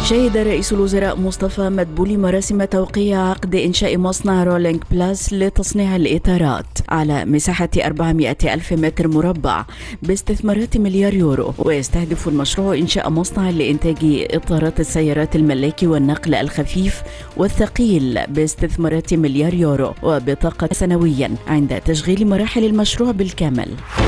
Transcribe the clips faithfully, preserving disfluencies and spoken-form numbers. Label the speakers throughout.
Speaker 1: شهد رئيس الوزراء مصطفى مدبولي مراسم توقيع عقد إنشاء مصنع رولينج بلاس لتصنيع الإطارات على مساحة أربعمائة ألف متر مربع باستثمارات مليار يورو. ويستهدف المشروع إنشاء مصنع لإنتاج إطارات السيارات الملاكي والنقل الخفيف والثقيل باستثمارات مليار يورو وبطاقة سنويا عند تشغيل مراحل المشروع بالكامل.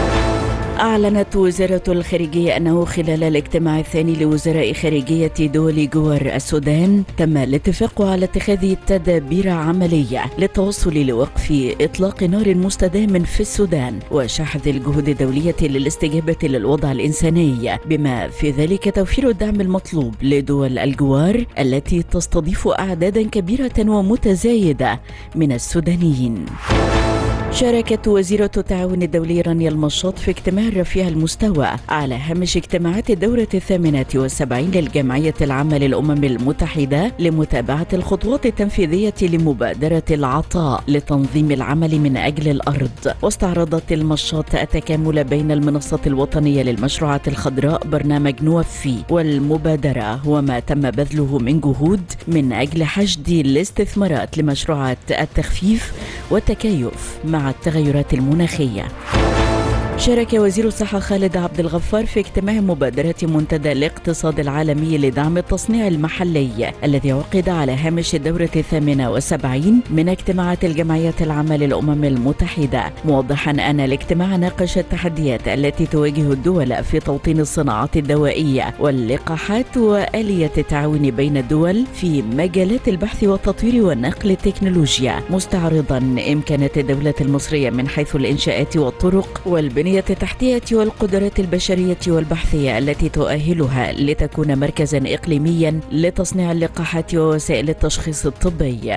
Speaker 1: أعلنت وزارة الخارجية أنه خلال الاجتماع الثاني لوزراء خارجية دول جوار السودان تم الاتفاق على اتخاذ تدابير عملية للتوصل لوقف إطلاق نار مستدام في السودان وشحذ الجهود الدولية للاستجابة للوضع الإنساني، بما في ذلك توفير الدعم المطلوب لدول الجوار التي تستضيف أعدادا كبيرة ومتزايدة من السودانيين. شاركت وزيرة التعاون الدولي رانيا المشاط في اجتماع رفيع المستوى على هامش اجتماعات الدورة الثامنة والسبعين للجمعية العامة للأمم المتحدة لمتابعة الخطوات التنفيذية لمبادرة العطاء لتنظيم العمل من أجل الأرض. واستعرضت المشاط التكامل بين المنصة الوطنية للمشروعات الخضراء برنامج نوفي والمبادرة وما تم بذله من جهود من أجل حشد الاستثمارات لمشروعات التخفيف والتكيف مع التغيرات المناخية. شارك وزير الصحة خالد عبد الغفار في اجتماع مبادرة منتدى الاقتصاد العالمي لدعم التصنيع المحلي الذي عقد على هامش الدورة الثامنة والسبعين من اجتماعات الجمعية العامة للأمم المتحدة، موضحا أن الاجتماع ناقش التحديات التي تواجه الدول في توطين الصناعات الدوائية واللقاحات وآلية التعاون بين الدول في مجالات البحث والتطوير والنقل التكنولوجيا، مستعرضا إمكانات الدولة المصرية من حيث الإنشاءات والطرق والبنية التحتية والقدرات البشرية والبحثية التي تؤهلها لتكون مركزا إقليميا لتصنيع اللقاحات ووسائل التشخيص الطبي.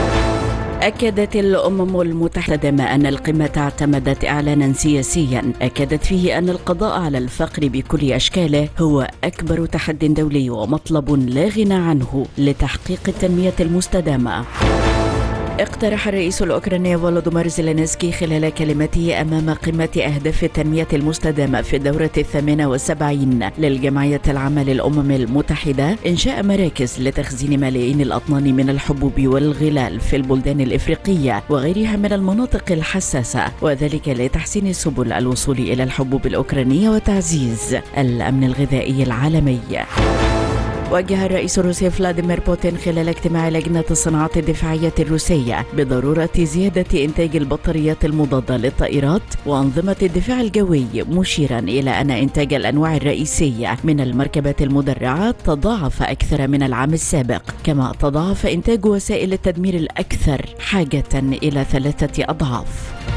Speaker 1: أكدت الأمم المتحدة ما أن القمة اعتمدت إعلانا سياسيا أكدت فيه أن القضاء على الفقر بكل أشكاله هو أكبر تحد دولي ومطلب لا غنى عنه لتحقيق التنمية المستدامة. اقترح الرئيس الأوكراني فولودومير زيلينسكي خلال كلمته أمام قمة أهداف التنمية المستدامة في الدورة الثامنة والسبعين للجمعية العامة للأمم المتحدة إنشاء مراكز لتخزين ملايين الأطنان من الحبوب والغلال في البلدان الإفريقية وغيرها من المناطق الحساسة، وذلك لتحسين سبل الوصول إلى الحبوب الأوكرانية وتعزيز الأمن الغذائي العالمي. وجه الرئيس الروسي فلاديمير بوتين خلال اجتماع لجنة الصناعات الدفاعية الروسية بضرورة زيادة إنتاج البطاريات المضادة للطائرات وأنظمة الدفاع الجوي، مشيرا إلى أن إنتاج الأنواع الرئيسية من المركبات المدرعة تضاعف أكثر من العام السابق، كما تضاعف إنتاج وسائل التدمير الأكثر حاجة إلى ثلاثة أضعاف.